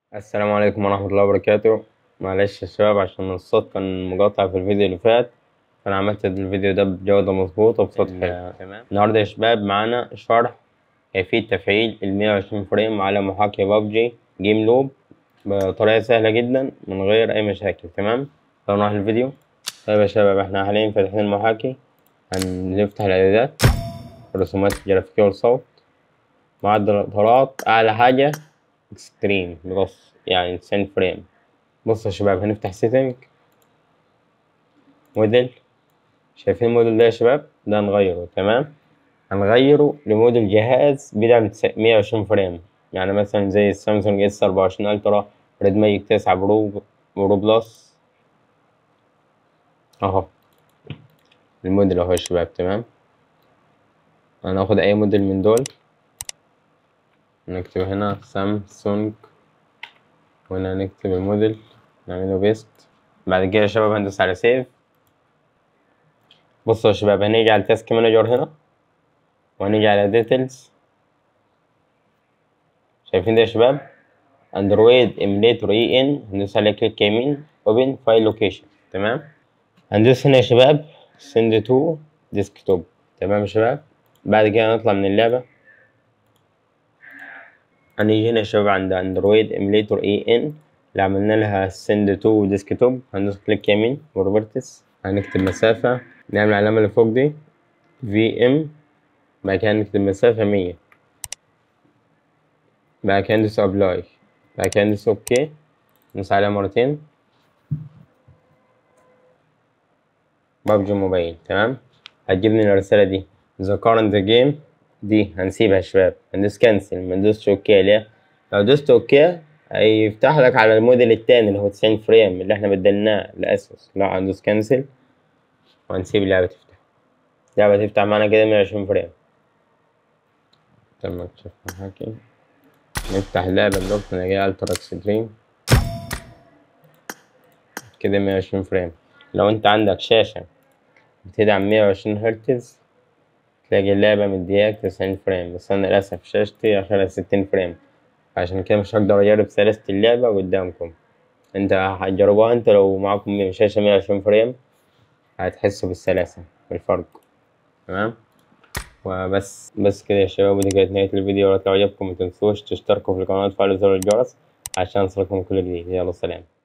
السلام عليكم ورحمة الله وبركاته. معلش يا شباب عشان الصوت كان مقاطع في الفيديو اللي فات، فأنا عملت الفيديو ده بجودة مظبوطة بصوت حلو. تمام. النهاردة يا شباب معانا شرح كيفية تفعيل 120 فريم على محاكي ببجي جيم لوب بطريقة سهلة جدا من غير أي مشاكل. تمام، نروح الفيديو. طيب يا شباب، احنا حاليا فاتحين المحاكي، هنفتح الإعدادات، الرسومات الجرافيكية والصوت، معدل الإطارات أعلى حاجة اكستريم بلس يعني 90 فريم. بص يا شباب، هنفتح سيتنج موديل. شايفين الموديل ده يا شباب؟ ده هنغيره. تمام، هنغيره لموديل جهاز بيدعم 120 فريم، يعني مثلا زي السامسونج اس 24 الترا، ريد ماجيك 9 برو بلس اهو. الموديل اهو يا شباب. تمام، هناخد اي موديل من دول، نكتب هنا سامسونج، وهنا نكتب الموديل، نعمله بيست. بعد كده يا شباب هندوس على سيف. بصوا يا شباب، هنيجي على التاسك مانجر هنا، وهنيجي على ديتيلز. شايفين ده يا شباب؟ اندرويد ايميليتور اي ان، هندوس عليه كليك يمين، اوبن فايل لوكيشن. تمام، هندوس هنا يا شباب سند تو ديسكتوب. تمام يا شباب، بعد كده نطلع من اللعبة، هنيجي هنا يا شباب عند اندرويد ايميليتور اي ان اللي عملنا لها سند تو ديسكتوب، هندوس كليك يمين وروبرتس، هنكتب مسافة، نعمل العلامة اللي فوق دي في ام، بعد كده نكتب مسافة 100، بعد كده ندوس ابلاي، بعد كده ندوس اوكي، ندوس عليها مرتين، ببجي موبايل. تمام، هتجيبني الرسالة دي the current game، دي هنسيبها يا شباب، هندوس كنسل، مندوسش اوكي. ليه؟ لو دوست اوكي هيفتح لك على الموديل التاني اللي هو 90 فريم اللي احنا بدلناه لاسوس. لا، هندوس كنسل وهنسيب اللعبة تفتح. اللعبة تفتح معانا كده 120 فريم. تمام، تشوف هاكي، نفتح اللعبة دلوقتي، انا جاي الترا اكستريم كده 120 فريم. لو انت عندك شاشة بتدعم 120 هرتز تلاقي اللعبة مدياك 90 فريم، بس أنا للأسف شاشتي آخرها 60 فريم، عشان كده مش هقدر أجرب سلاسة اللعبة قدامكم. انت هتجربوها انت لو معاكم شاشة 120 فريم، هتحسوا بالسلاسة بالفرق. تمام، بس كده يا شباب، ودي كانت نهاية الفيديو. لو عجبكم متنسوش تشتركوا في القناة وتفعلوا زر الجرس عشان يوصلكم كل جديد. يلا سلام.